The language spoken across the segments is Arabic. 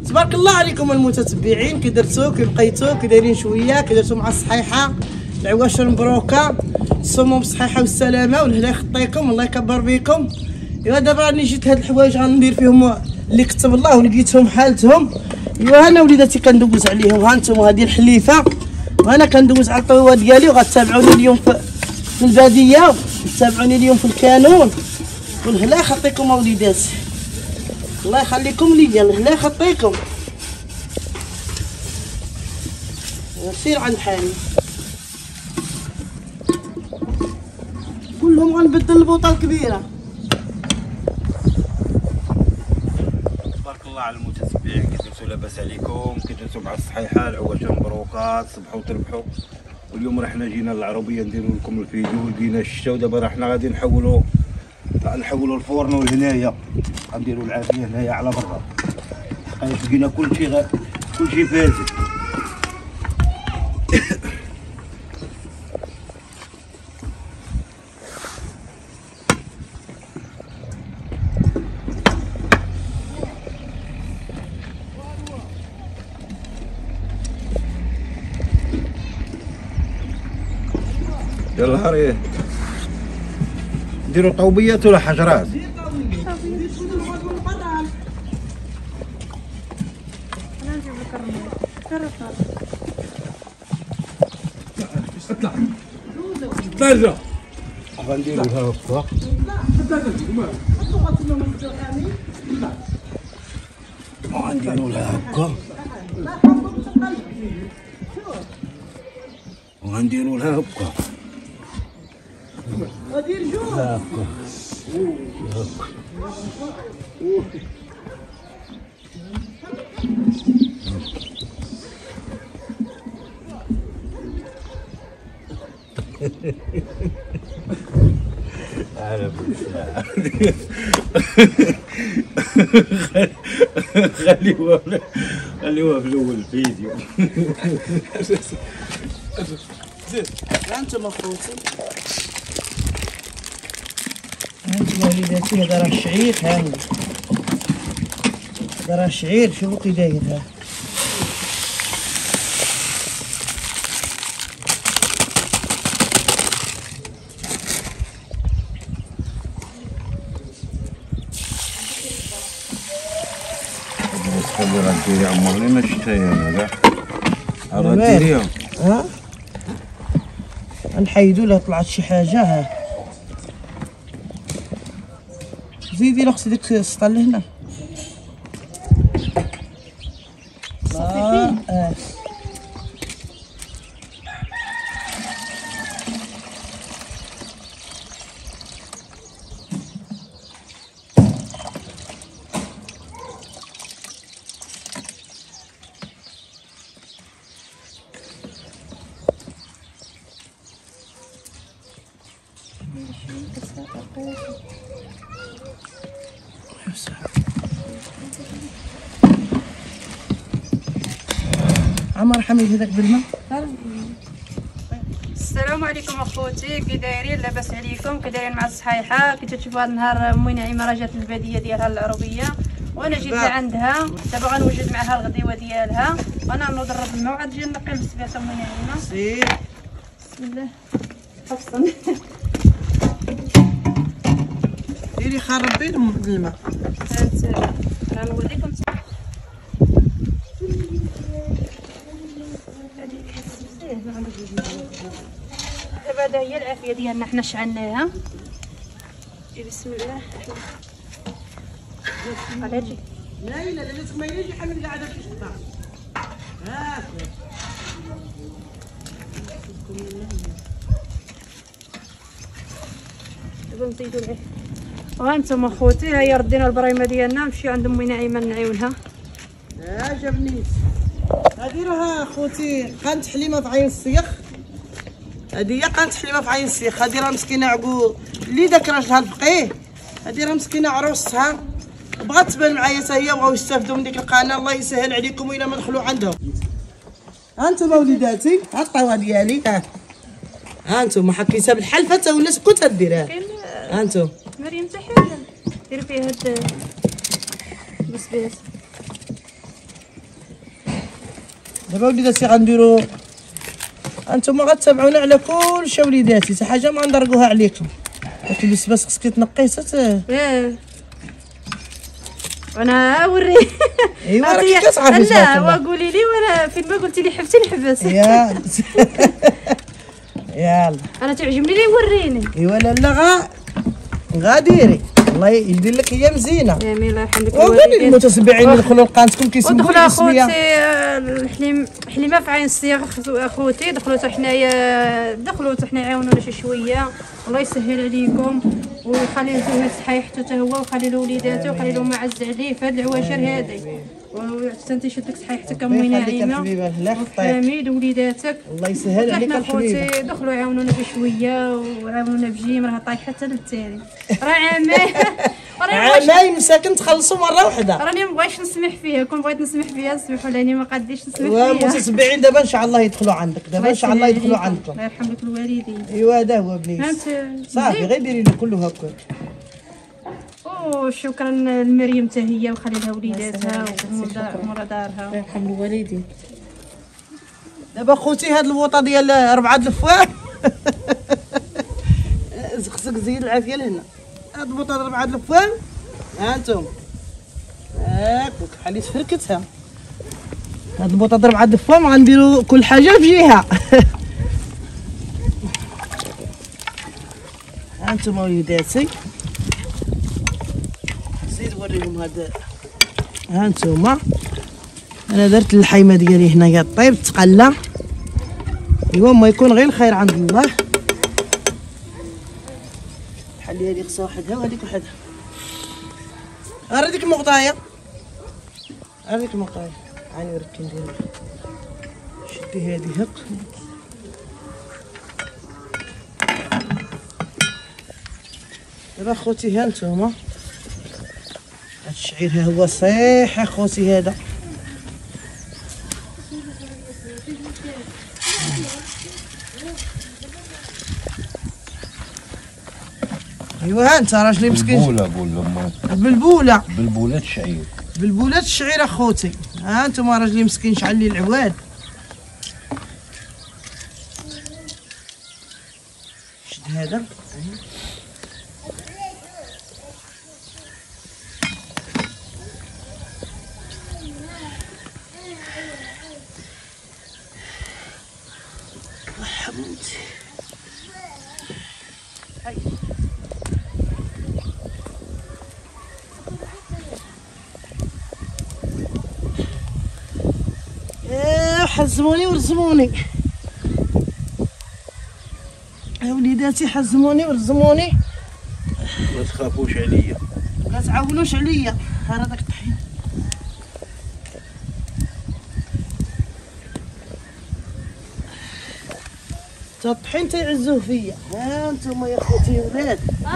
تبارك الله عليكم المتتبعين، كي درتو كي بقيتو كي دايرين شويه كي درتو مع الصحيحه العواشر مبروكه، الصوم بالصحيحه والسلامه والهلا يخطيكم الله يكبر بكم. ايوا دابا راني جيت هاد الحوايج غندير فيهم اللي كتب الله ولقيتهم حالتهم. ايوا انا وليداتي كندوز عليهم، ها انتم هذه الحليفه وانا كندوز على الطويوه ديالي، وغتابعوني اليوم في الباديه وتابعوني اليوم في الكانون. والهلا يخطيكم وليداتي، الله يخليكم ليا، الهلا يخطيكم. سير عند حالي كلهم غنبدل البوطه الكبيره. تبارك الله على المتتبعين، كي درتو لاباس عليكم، كي درتو مع الصحيحه العواشر مبروكات، صبحوا وتربحوا. واليوم راه حنا جينا للعربيه نديرو لكم الفيديو، لقينا الشتا ودابا راه حنا غادي نحولوا الفرن لهنايا، غنديروا العافيه هنايا على برا. لقينا كلشي فاسد. يلا هاري نديروا طوبيات ولا حجرات؟ اطلع درجة غنديروا لها هكا، وغنديروا لها هكا، وغنديروا لها هكا ودير جوج هكا خليوها في الاول الفيديو. انتم اخوتي، انتم وليداتي، هذا راه الشعير، ها هو هذا راه الشعير، شوفوا كي داير. ها اللي غديري عمرني ما شفتها انا كاع، غديريها ها نحيدو لها طلعت شي حاجه. ها زيدي لا، خصي ديك السطا لهنا. عمر حميد هذاك بالماء. السلام عليكم اخوتي، كي دايرين؟ لاباس عليكم؟ كي دايرين مع الصحيحه؟ كي تشوفوا هذا النهار امي نعيمه راه جات للباديه ديالها العربيه وانا جيت لعندها. دابا غنوجد معها الغديوه ديالها وانا نوض نرد الماء وعاد نجي نقي السبيات امي نعيمه. سير بسم الله. حفصا ديري خربي الماء. غنوريكم دابا. هذا هي العافيه ديالنا، حنا شعلناها. بسم الله. على جي لا لازم ما يجي حمل قاعده في الشتا. ها دابا نزيدو العيش. وهانتم اخوتي، ها هي ردينا البرايمه ديالنا، نمشيو عند امي نعيمه نعيونها. جابنيش. هذه راه اخوتي قنت حليمه في عين السيخ، هذه هي قنت حليمه في عين السيخ. هذه راه مسكينه عقول اللي داك راجلها الفقيه، هذه راه مسكينه عروستها بغات تبان معايا حتى هي، بغاو يستافدوا من ديك القناه. الله يسهل عليكم الى ما دخلوا عندهم. ها انتم وليداتي، ها الطاوه ديالي، ها انتم حكيتها بالحلفه حتى ولات كنت ديرها. ها انتم مريم تحيه ديري فيها هاد البسباس. دابا وليداتي غنديرو، انتم غتتابعونا على كل شيء وليداتي، حتى حاجه ما ندرقوها عليكم. هاك البسباس خصك تنقيه حتى وانا اوري. ايوا راكي كتعرفي تبارك لا الله. وقولي لي وانا فين ما قلتي لي حبتي نحبس. يلا انا تعجبني لي وريني. ايوا لا غاديري الله يدير لك ايام زينه. امين الله يرحم لك وقولي للمتتبعين يدخلوا لقناتكم كيسمعوا ودخلوا الاسميه. اخوتي حليمه في عين الصياغ، اخوتي دخلوا حتى حنايا، دخلوا حتى حنا عاونونا شي شويه. الله يسهل عليكم ويخلي لكم صحيحته حتى هو، وخلي له وليداته وخلي له معز عليه في هاد العواشر هادي، وحتى يشد لك صحيحتك امي نعيمه وحميد ووليداتك. الله يسهل عليك الحبيبه. اخوتي دخلوا عاونونا بشويه وعاونونا بجيم، راه طايح حتى للتالي. راه عامين مساكن تخلصوا مره واحده. راني ما بغيتش نسمح فيها، كون بغيت نسمح فيها سمحوا لي، ما قاديش نسمح فيها. والمتتبعين دابا ان شاء الله يدخلوا عندك، دابا ان شاء الله يدخلوا عندكم. الله يرحم لك الوالدين. ايوا هذا هو بنيت صافي، غير ديري له كله هكا. وشكرا لمريم حتى هي، وخلي لها وليداتها ومورا دارها. الله يرحم الوالدين. دابا خوتي هاد البوطه ديال 4 الفوان خصك تزيد العافيه لهنا. هاد البوطه ديال 4 الفوان ها انتم هاك بحال تفركتها. هاد البوطه ديال 4 الفوان غنديروا كل حاجه بجهه. ها انتم وليداتي زيد وريهم هذا. ها انتم انا درت اللحيمه ديالي هنايا طيب تقلى. ايوا ما يكون غير الخير عند الله. بحال هذيك خصها وحدها وهذيك وحدها. راه ديك المغطايه، هذيك المغطايه عاني وركي ندير. شدي هذه هك. دابا خوتي ها نتوما هاد الشعير ها هو صحيح اخوتي هذا. ايوا ها انت راجلي مسكين. بلبوله بلبولات الشعير. بلبولات الشعير اخوتي. ها انتم راجلي مسكين شعل لي العواد. شد هذا حمودي. حزموني ورزموني يا وليداتي، حزموني ورزموني. ما تخافوش عليا، ما تعاونوش عليا. ها داك الطحين تا الطحين تيعزوه فيا. ها انتم يا خوتي ولاد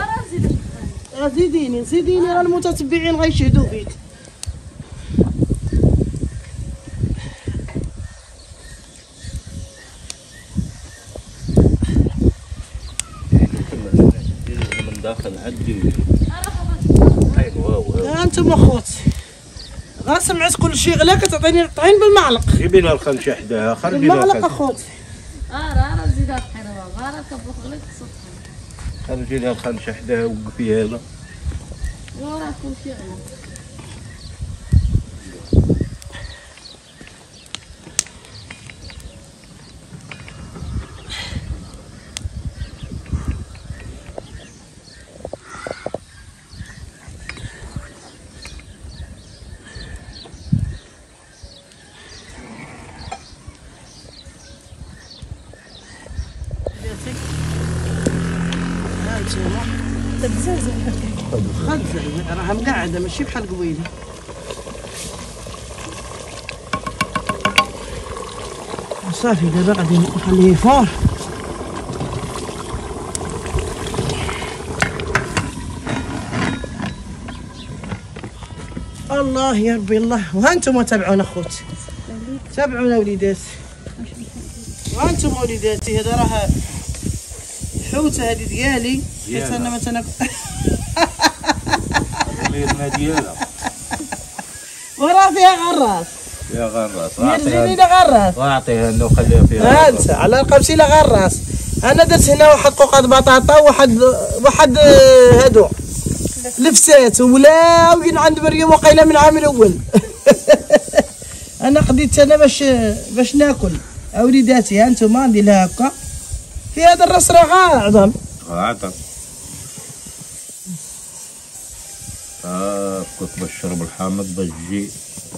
زيديني راه المتتبعين غيشهدوا فيك. من داخل عدي. ها انتم اخوتي غا سمعت كل شيء غلا كتعطيني الطحين بالمعلق. جيبي لها الخنشه حداها، خرجي لها بالمعلق اخوتي. راه زيدها الطحين، راه كطبخ لك الصبح. خرجي لها الخنشه حداها وقفي هذا. وراه كلشي غلا. خبزة راها مقعدة ماشي بحال قبيله. صافي دابا غادي نخليه يفور. الله يا ربي الله. وها انتم تابعونا اخوتي، تابعونا وليداتي. وها انتم وليداتي هذا راه الحوته هذه ديالي حيت انا ما تناكل. الميرنا ديالها وراه فيها غراس. يا غراس يرزيني لغراس واعطيها انه وخليها فيها. هانت على القمشي لغراس. انا درت هنا واحد قوقات بطاطا واحد هادو لفسات ولاوين عند مريم وقيله من عام الاول. انا قضيت انا باش ناكل وليداتي. ها انتم ندير لها هكا في هذا الراس راه عظم. عطا كنت بشرب الحامض باش تجي.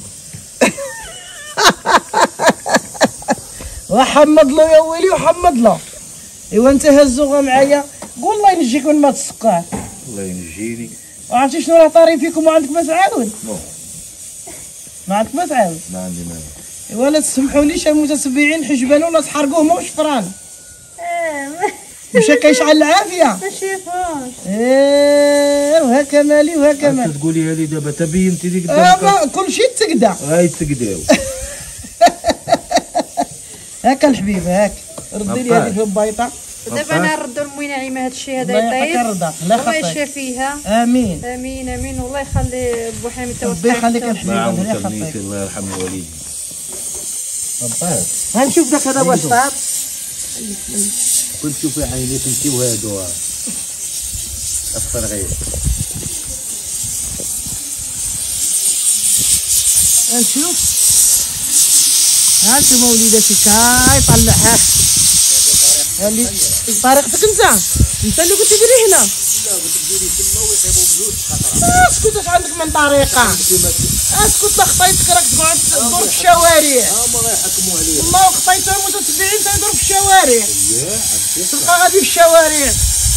وحمد له يا ويلي وحمد له. ايوا انت هزوغه معايا قول الله ينجيك من مات السكر. الله ينجيني. وعرفتي شنو راه طاري فيكم وعندك ما تعاود؟ ما عندك ما تعاود؟ ما عندي مانع. ايوا لا تسمحوليش المتتبعين حجبان ولا تحرقوهم وشفران. مشى كيشعل العافيه. ما شافوش. وهكا مالي وهكا مالي. تقوليها لي دابا تبينتي لي قدامك. كلشي تقدا. هاي تقداو. هاكا الحبيب هاك ردي لي هذيك البيضه. دابا انا نردو لموي نعيمه هاد الشيء هذا الله يعطيك الرضا. الله يشافيها. امين امين امين. والله يخلي بو حامد ربي يخليك الحبيب. ما الله عاود يخليك. الله يرحم الوالدين. رباه هنشوف داك هذا واش صار. كنت شوفي عينيك انت وهادو اصفر غير. نشوف. ها انتم وليداتي كاي طلعها. اللي طريقتك انت اللي كنت تديري هنا. لا كنت تديري تما ويطيبوا بجوج خطرات. اسكت اش عندك من طريقه. اسكت خطيتك راك تقعد تدور في الشوارع. هما غيحكموا عليا. والله خطيت المتتبعين تيدور في الشوارع. تلقى غادي في الشوارع.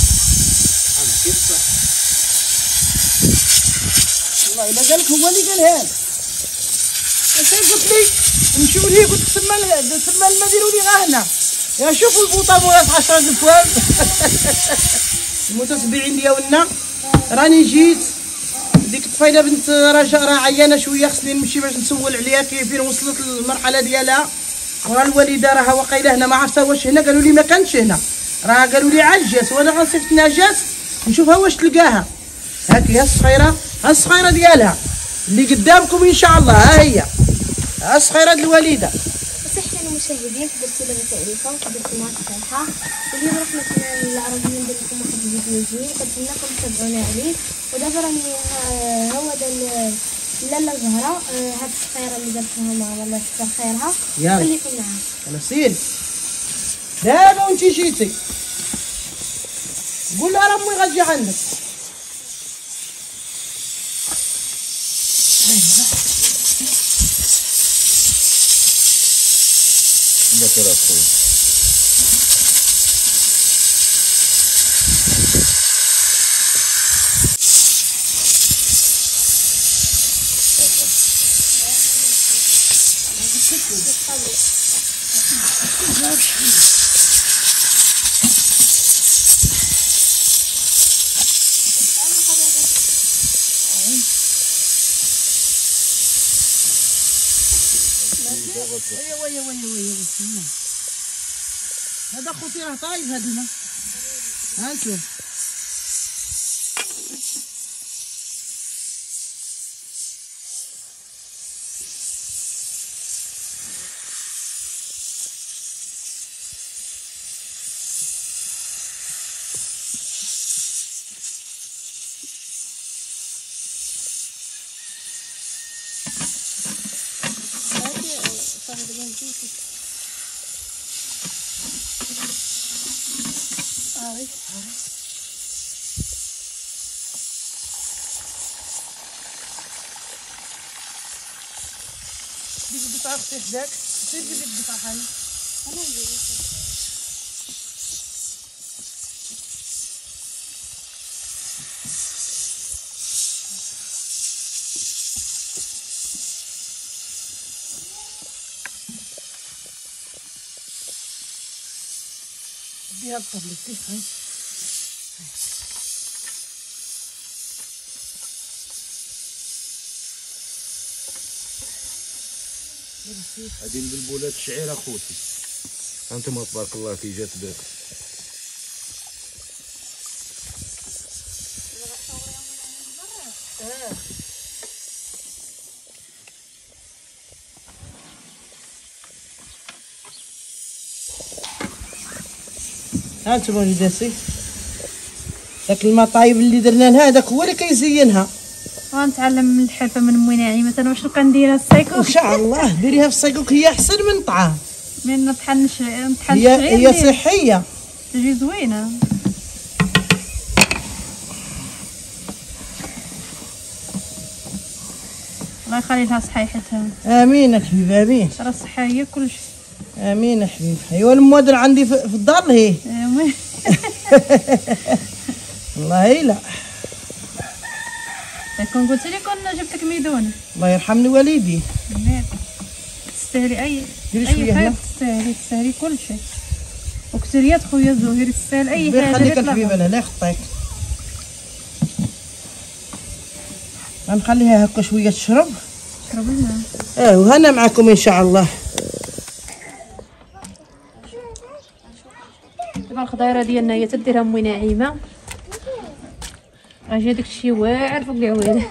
والله الا قالك هو اللي قالها لك. انت قلت لي نمشيو ليه قلت تما الماء ديروا لي غا هنا. يا شوفوا البوطه مولاها 10 الفوام. المتتبعين ديالنا راني جيت ديك الطفيله بنت رجاء راه عيانه شويه خصني نمشي باش نسول عليها فين وصلت المرحله ديالها. راه الوالده راها واقيله هنا ما عرفتها واش هنا قالوا لي ما كانتش هنا. راه قالوا لي عاد جات وانا غنصيفط لها جات نشوفها واش تلقاها. هاكي ها الصغيره ها الصغيره ديالها اللي قدامكم ان شاء الله. ها هي ها الصغيره د الوالده. صحيح المشاهدين درتوا لنا تعريفه ودرتوا معنا الصراحه. واليوم رحنا في العربيه ندير لكم واحد الفيديو جديد كنتمنىكم تتابعونا عليه. ودابا راني هو دا لاله زهره هاد الصغيره اللي درتها ماما الله يكثر خيرها. خليكم معاها. نسيل دابا وانت جيتي قول لها راه امي غتجي عندك. لا ترى خويا. وي هذا خوتي راه طايب هذا الماء. ها انتم ديك البطاطا اختي حداك سير جيبي البطاطا هاني. انا ندير ديها الطبلتي هاي. هذه البلبولات الشعير اخوتي. انتم تبارك الله كي جات بك. ها انتم وليداتي داك المطايب اللي درنا لها هذاك هو اللي كيزينها. غنتعلم من الحرفه من امي نعيمه. انا واش كنديرها السايكو ان شاء الله ديريها في السايكوك، هي احسن من الطعام. من نطحن هي صحيه تجي زوينه. الله يخلي لها صحيحتها. امين الحبيب امين. ترى الصحه هي كل شيء. امين الحبيب. ايوا الموادر عندي في الدار لهي. والله لا كون قلت لي كون جبت لك ميدونه. الله يرحمني والدي. تستاهلي اي شويه حاجه، تستاهلي كل شيء. وكثريات خويا الزهير تستاهل اي حاجه. خليك الحبيبه لا يخطيك. غنخليها هكا شويه تشرب. شرب الماء. وهنا معكم ان شاء الله. دابا الخضيره ديالنا هي تديرها امي نعيمه. اجي داك الشيء واعر فوق العويله.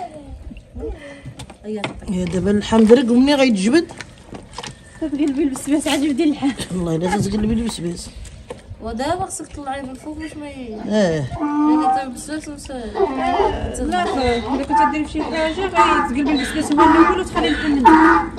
يا دابا اللحم درك ومني غيتجبد تقلبي البسباس عاد جبدي اللحم. والله الا تقلبي البسباس. ودابا خصك تطلعيه من الفوق باش ما يعني طيب البسباس لا الا كنت ديري شي حاجه غتقلبي البسباس هو الاول وتخلي اللحم من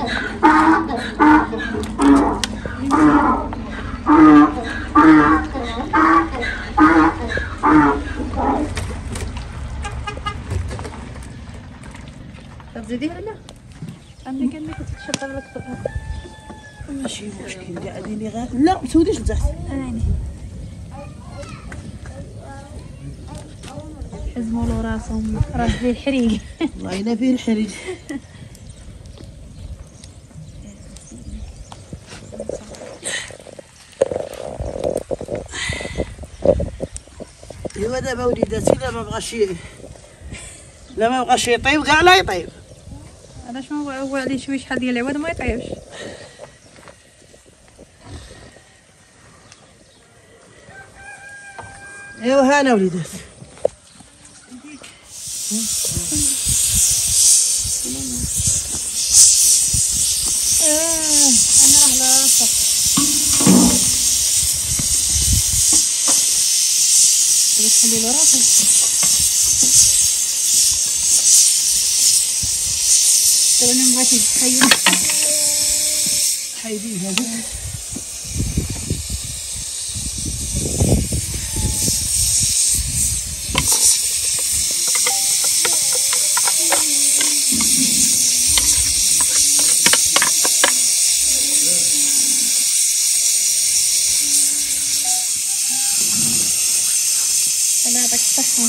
تزيديه ولا عندك انك تشرب لك طبق. ماشي مشكل قاعدين لا ما تسوديش لتحت. حزموا له راسهم راه فيه الحريق. والله الا فيه الحريق. ايوا دابا وليداتي لا ما بغاش يطيب كاع لا يطيب. علاش ما هو عليه شحال ديال العواد ما يطيبش. ايوا هانا وليدات. انا راه لا صح. تخلي له راسه. تو انا بغيت نتخيل حيديه هذيك. الله يعطيك الصحة.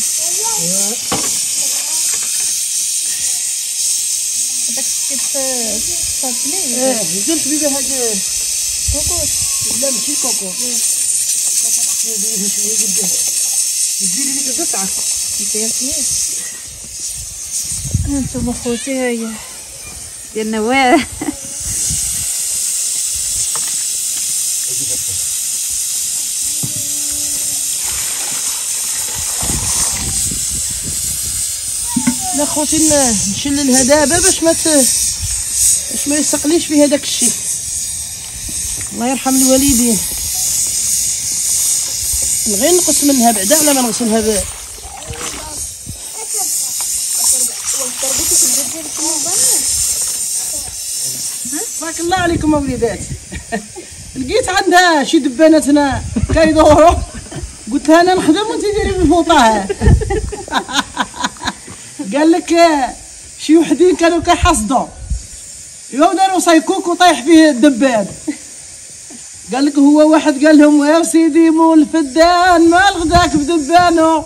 هذاك تصدلي. قلت بيبي هذا كوكوط. لا ماشي كوكوط. نديرها شويه قدام. ديري لي قطعه. ديالك انتم خوتي هي ديال نوار. لا خوتي نشللها دابا باش ما يسقليش في هذاك الشيء. الله يرحم الوالدين. نغير نقص منها بعدا على ما نغسلها بارك الله عليكم اوليدات. لقيت عندها شي دبانات هنا كيدوروا، قلت لها انا نخدم وانت ديري بالفوطه. قال لك شي وحدين كانوا كيحصدوا يوم داروا صيكوك وطايح فيه الدبان. قال لك هو واحد قال لهم يا سيدي مول الفدان ما لغداك بدبانو.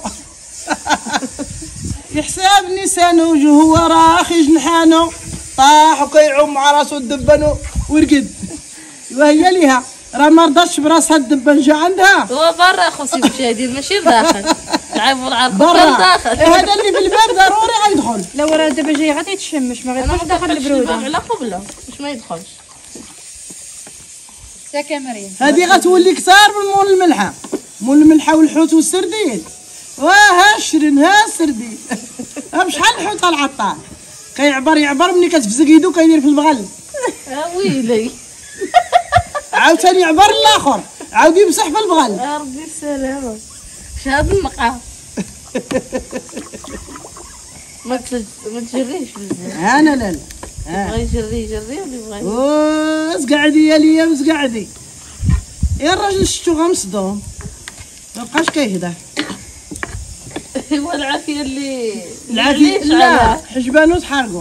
يحساب لسانو وجهو راخي جنحانو طاح وكيعوم مع راسو الدبانو ورقد. وهي ليها راه ما رضاتش براسها الدبان جا عندها. هو برا خصو المشاهدين ماشي داخل. لعبوا العرض برا داخل. هذا اللي في الباب ضروري غيدخل. لا وراه دابا جاي غادي يتشمش ما غيدخلش داخل البروده. على قبله باش ما يدخلش. ساكا مريم. هذه غتولي كثار من مول الملحه. مول الملحه والحوت والسردين. واه شرن ها السردين. بشحال الحوت العطار كيعبر ملي كتفزق يدو كيدير في البغل. ويلي. عاوتاني يعبر الاخر عاودي بصح في البغل. يا ربي السلامة. شاد النقا. ما تجريش بزاف. انا لا بغا يجري واللي بغا. اسقعدي يا ليا اسقعدي. يا الراجل شتو غمصدوم. مابقاش كيهدى. والعافية اللي العافية لا حجبانو تحرقوا.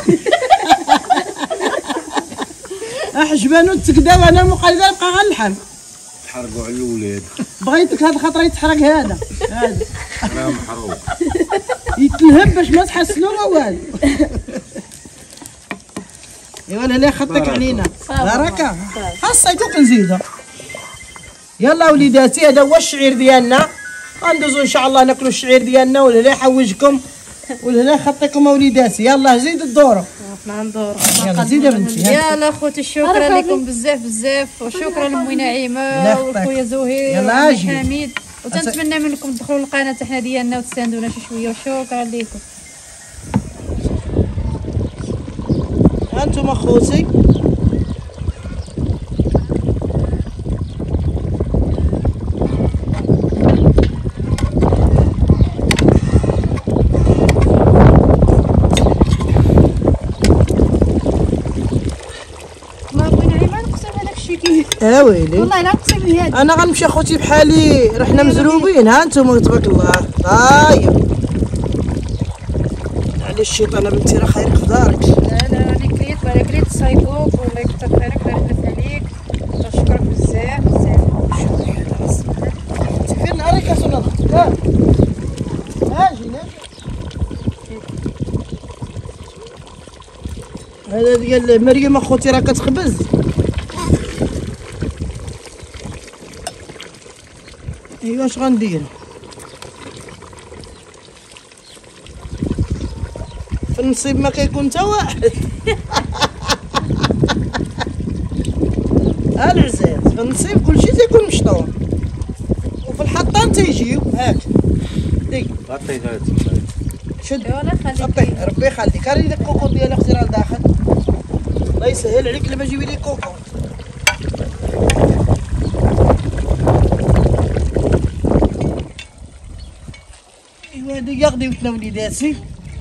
حجبانو تكدا وانا مقيده نبقى غير اللحم. تحرقوا على الولاد. بغيتك هاد الخطره يتحرق هذا. راه محروق. يتلهب باش ما تحسنوا والو. ايوا لا خطك علينا. بركه. خاصك نزيدها. يلا وليداتي هذا هو الشعير ديالنا. غندوزو ان شاء الله ناكلو الشعير ديالنا والهلا يحوجكم والهلا يخطيكم وليداتي. يلا زيد الدورو. حنا ندورو. يلا زيد بنتي. يلا خوتي شكرا لكم بزاف وشكرا لموي نعيمه وخويا زهير يلا اجي حميد وتنتمنى منكم تدخلوا للقناه حنا ديالنا وتساندونا شي شويه وشكرا لكم. هانتوما خوتي ويلي والله الا نقسم بهذا. انا غنمشي اخوتي بحالي رحنا مزروبين. ها انتم تبارك الله. هايا على الشيطانه بنتي راه خيرك في دارك. لا راني كليت صايبوك والله يكثر خيرك الله يخلف عليك. نشكرك بزاف. فين نهارك يا سنة ها جينا. هذا ديال مريم اخوتي راه كتخبز. ايوا اش غندير في النصيب ما كيكون حتى واحد. العزاز في النصيب كلشي تيكون مشطور وفي الحطان تيجيو. هاك دي غطينا شد ولا خليك ربي يخليك. راني داك الكوكو ديال اختي راه لداخل. الله يسهل عليك لما جيبي لي كوكو. ايوا هادي غديوتنا وليداتي.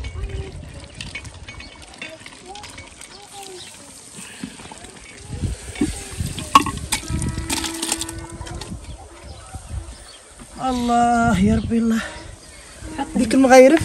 الله يا ربي الله. ديك المغيرف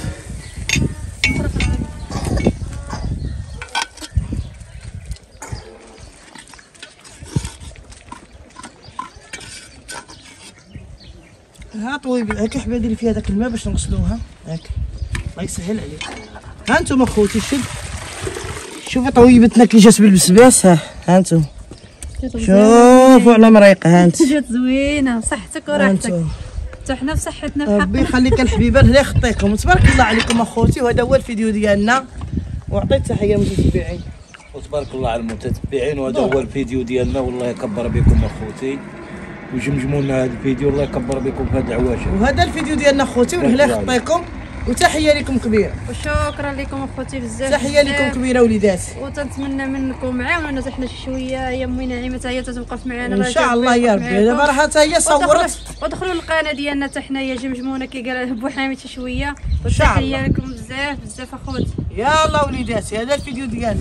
ها طويبي هاك حبا ديري فيها داك الماء باش نغسلوها. هاك الله يسهل عليك. ها انتم اخوتي شوفوا طويبتنا كي جات بالبسباس. ها انتم شوفوا على مريقه. ها انت جات زوينه صحتك وراحتك. حتى حنا بصحتنا بحق ربي يخليك الحبيبه الله يخطيكم. تبارك الله عليكم اخوتي. وهذا هو الفيديو ديالنا وعطيت تحيه للمتتبعين. وتبارك الله على المتتبعين. وهذا هو الفيديو ديالنا والله يكبر بكم اخوتي وجمجموا لنا هذا الفيديو الله يكبر بكم في هذه العواشر. وهذا الفيديو ديالنا اخوتي والله يخطيكم وتحيه لكم كبيره. وشكرا لكم اخوتي بزاف. تحيه لكم كبيره وليداتي. وتنتمنى منكم عاونونا حتى حنا شي شويه. هي امي نعيمه حتى هي توقف معنا ان شاء الله يا ربي. دابا راه حتى هي صورت. ودخلوا للقناه ديالنا حتى حنايا جمجمونا كي قال بو حامد شي شويه. شاء الله. وتحيه لكم بزاف اخوتي. يلا وليداتي هذا الفيديو ديالنا.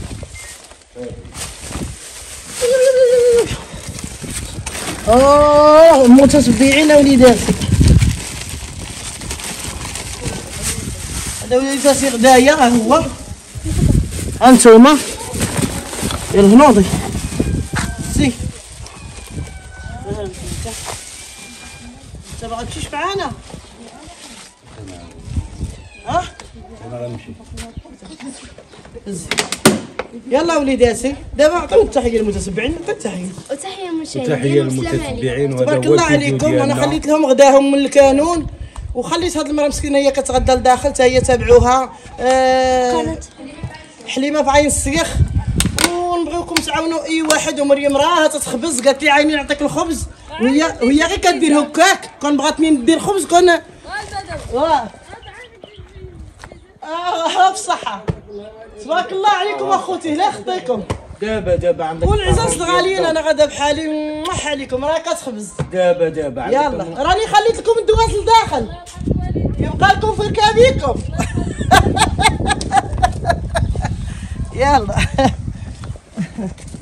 متتبعين وليداتي. هذا وليداتي غدايا ها هو. هانتوما يلا هنوضي زي. انت باغا تمشيش معانا؟ ها؟ انا غنمشي. يلا وليداتي دابا عطيو التحيه للمتتبعين. نعطي التحيه وتحية وتحيه للمتتبعين. وهذا تبارك هو الله الفيديو عليكم. ديالنا. انا خليت لهم غداهم من الكانون وخليت هاد المراه مسكينه هي كتغدى لداخل حتى هي تابعوها. حليمه في عين السيخ. ونبغيوكم تعاونوا اي واحد. ومريم راها تتخبز قالت لي عيني نعطيك الخبز وهي غير كدير هكاك. كون بغات منين دير خبز كون بصحه. تبارك الله عليكم اخوتي. لا يخطيكم. دابا عندك والعزاز الغاليين انا غدا بحالي نمح عليكم راه كتخبز. دابا عندك يلا راني خليت لكم الدواس لداخل يبقى لكم في ركابيكم. يلا